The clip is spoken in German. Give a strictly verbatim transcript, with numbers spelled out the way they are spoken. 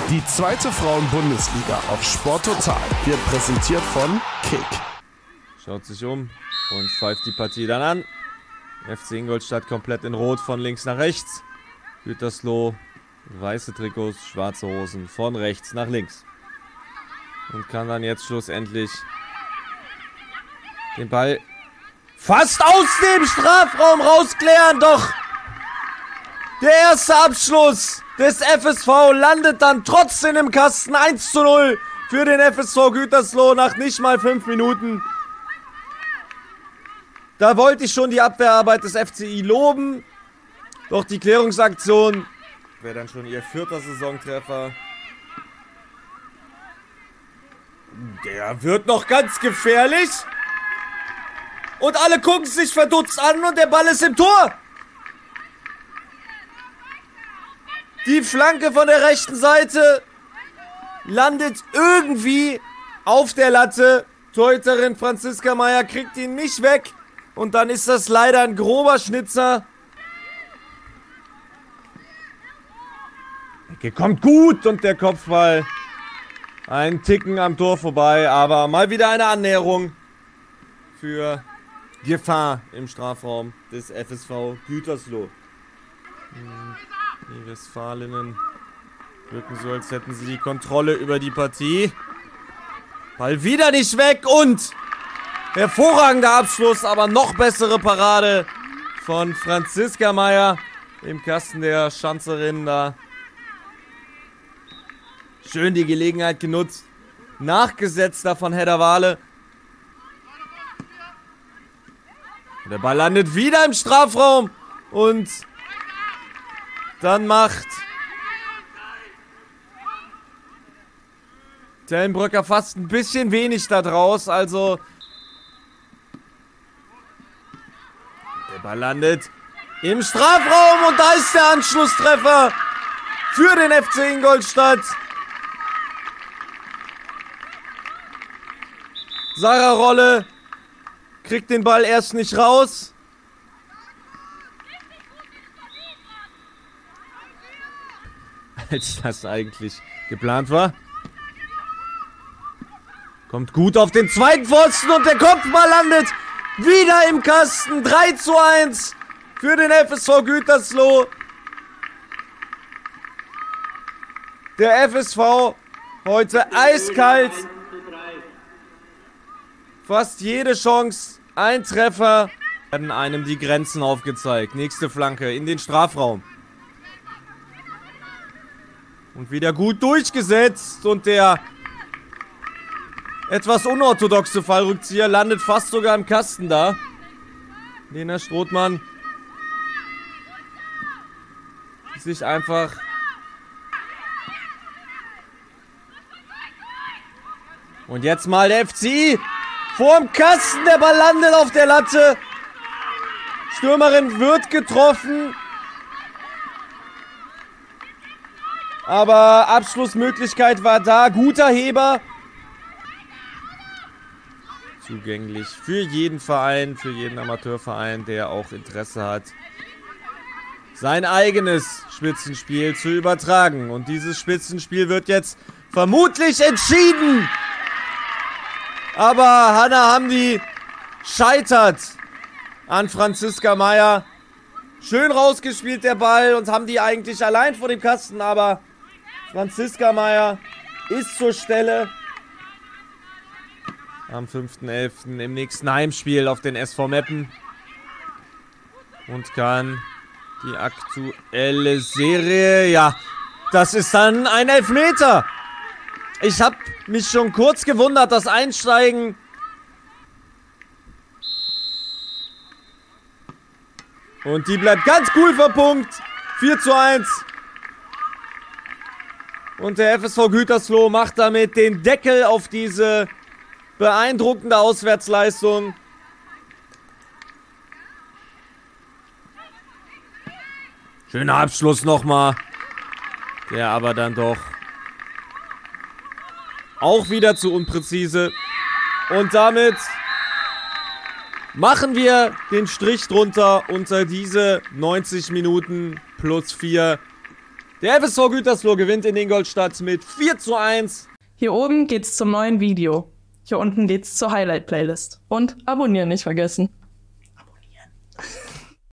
Die zweite Frauen-Bundesliga auf Sport Total wird präsentiert von Kick. Schaut sich um und pfeift die Partie dann an. F C Ingolstadt komplett in Rot von links nach rechts. Gütersloh, weiße Trikots, schwarze Hosen von rechts nach links. Und kann dann jetzt schlussendlich den Ball fast aus dem Strafraum rausklären. Doch der erste Abschluss des F S V landet dann trotzdem im Kasten. eins zu null für den F S V Gütersloh nach nicht mal fünf Minuten. Da wollte ich schon die Abwehrarbeit des F C I loben. Doch die Klärungsaktion wäre dann schon ihr vierter Saisontreffer. Der wird noch ganz gefährlich. Und alle gucken sich verdutzt an und der Ball ist im Tor. Die Flanke von der rechten Seite landet irgendwie auf der Latte. Torhüterin Franziska Meyer kriegt ihn nicht weg. Und dann ist das leider ein grober Schnitzer. Ecke kommt gut und der Kopfball ein Ticken am Tor vorbei. Aber mal wieder eine Annäherung für Gefahr im Strafraum des F S V Gütersloh. Die Westfalinnen wirken so, als hätten sie die Kontrolle über die Partie. Ball wieder nicht weg und hervorragender Abschluss, aber noch bessere Parade von Franziska Meyer im Kasten der Schanzerin da. Schön die Gelegenheit genutzt. Nachgesetzter von Hedda Wahle. Der Ball landet wieder im Strafraum und dann macht Tellenbrücker fast ein bisschen wenig da draus. Also der Ball landet im Strafraum und da ist der Anschlusstreffer für den F C Ingolstadt. Sarah Rolle kriegt den Ball erst nicht raus. Als das eigentlich geplant war. Kommt gut auf den zweiten Pfosten und der Kopfball landet wieder im Kasten. drei zu eins für den F S V Gütersloh. Der F S V heute eiskalt. Fast jede Chance, ein Treffer. Werden einem die Grenzen aufgezeigt. Nächste Flanke in den Strafraum. Und wieder gut durchgesetzt. Und der etwas unorthodoxe Fallrückzieher landet fast sogar im Kasten da. Lena Strothmann sich einfach und jetzt mal der F C I vorm Kasten. Der Ball landet auf der Latte. Stürmerin wird getroffen. Aber Abschlussmöglichkeit war da. Guter Heber. Zugänglich für jeden Verein, für jeden Amateurverein, der auch Interesse hat, sein eigenes Spitzenspiel zu übertragen. Und dieses Spitzenspiel wird jetzt vermutlich entschieden. Aber Hanna Hamdi scheitert an Franziska Meyer. Schön rausgespielt der Ball und Hamdi eigentlich allein vor dem Kasten, aber Franziska Meyer ist zur Stelle. Am fünften elften im nächsten Heimspiel auf den S V Meppen. Und kann die aktuelle Serie, ja, das ist dann ein Elfmeter. Ich habe mich schon kurz gewundert, das Einsteigen. Und die bleibt ganz cool verpunkt. vier zu eins. Und der F S V Gütersloh macht damit den Deckel auf diese beeindruckende Auswärtsleistung. Schöner Abschluss nochmal. Der aber dann doch auch wieder zu unpräzise. Und damit machen wir den Strich drunter unter diese neunzig Minuten plus vier Der F S V Gütersloh gewinnt in Ingolstadt mit vier zu eins. Hier oben geht's zum neuen Video. Hier unten geht's zur Highlight-Playlist. Und abonnieren nicht vergessen.